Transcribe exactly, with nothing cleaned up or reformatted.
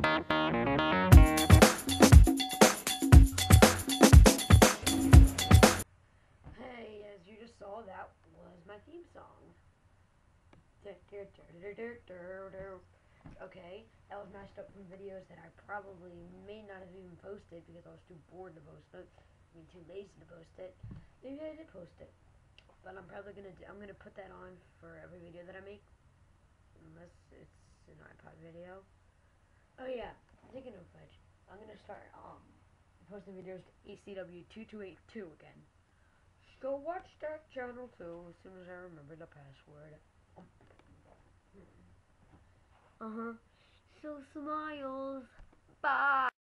Hey, as you just saw, that was my theme song. Okay, that was mashed up from videos that I probably may not have even posted because I was too bored to post it. I mean, too lazy to post it. Maybe I did post it, but I'm probably gonna do, I'm gonna put that on for every video that I make, unless it's an iPod video. Oh yeah, taking note, Fudge. I'm gonna start um posting videos to A C W two two eight two again. Go watch that channel too as soon as I remember the password. Uh huh. So smiles. Bye.